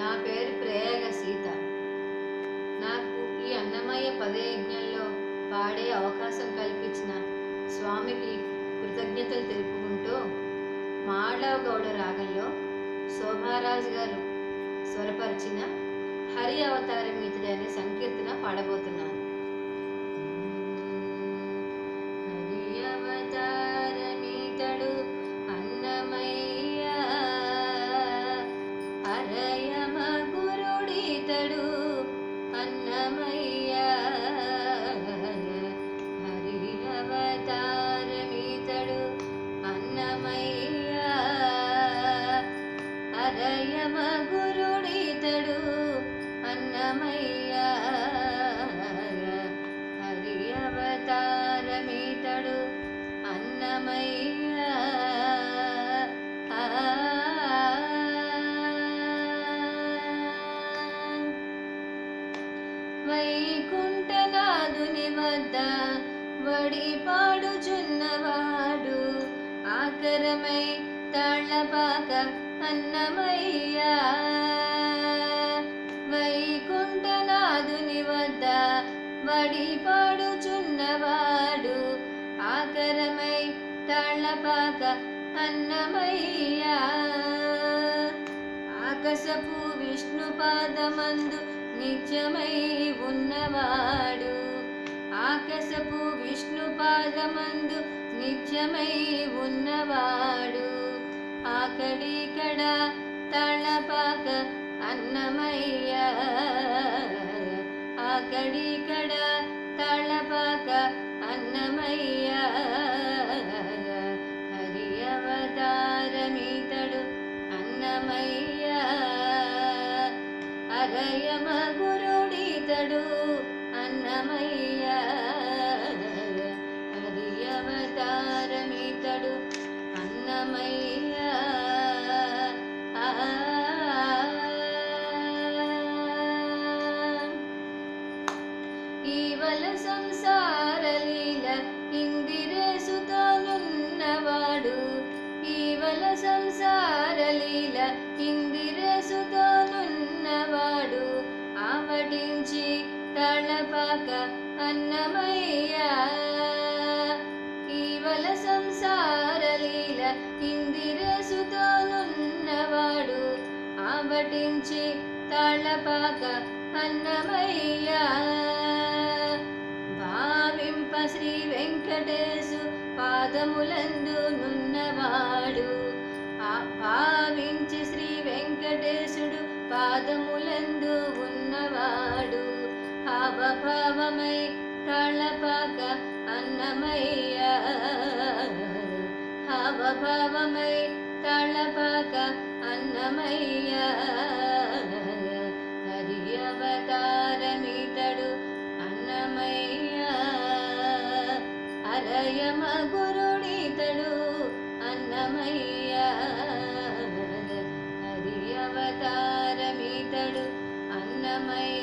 నా పేరు ప్రయాగ సీత. నాకు ఈ అన్నమయ్య పదయజ్ఞంలో పాడే అవకాశం కల్పించిన స్వామికి కృతజ్ఞతలు తెలుపుకుంటూ మాళవ గౌడ రాగంలో శోభారాజు గారు స్వరపరిచిన హరి అవతారం ఇతడే అనే సంకీర్తన పాడబోతున్నాను. హరి అవతారమితడు అన్నమయ్య, హరయమ గురుడితడు అన్నమయ్య. హరి అవతారమితడు అన్నమయ్య, హరయమ గురుడితడు అన్నమయ్య. హరి అవతారమితడు అన్నమయ్య. వైకుంఠనాథుని వద్ద వడి పాడుచున్నవాడు ఆకరమై తాళ్లపాక అన్నమయ్య. వైకుంఠనాథుని వద్ద వడి పాడుచున్నవాడు ఆకరమై తాళ్లపాక అన్నమయ్య. ఆకాశపు విష్ణు పాదమందు నిత్యమై ఉన్నవాడు, ఆకాశపు విష్ణు పాదమందు నిత్యమై ఉన్నవాడు ఆకడికడ తాళపాక అన్నమయ్య. ఆకడికడ తాళపాక అన్నమయ్య. హరి అవతారమితడు అన్నమయ్య, హరయమ గురుడితడు అన్నమయ్య. హరి అవతారమితడు అన్నమయ్య. ఈవల సంసార లీల ఇందిరేసుతోనున్నవాడు, ఈవల సంసార లీల ఇందిరేసుతోనున్నవాడు ఆవడించి తాళపాక అన్నమయ్య. ఈవల సంసార లీల ఇందిరేసుతోనున్నవాడు ఆవడించి తాళపాక అన్నమయ్య. భావింప శ్రీ వెంకటేశు పాదములందు నున్నవాడు, భావించి శ్రీ వెంకటేశుడు పాదములందు ఉన్నవాడు హావభావమై తాళపాక అన్నమయ్య. హావభావమై తాళపాక అన్నమయ్య. హరి అవతారమితడు అన్నమయ్య, హరయమ గురుడితడు అన్నమయ్య. హరి అవతారమితడు అన్నమయ్య.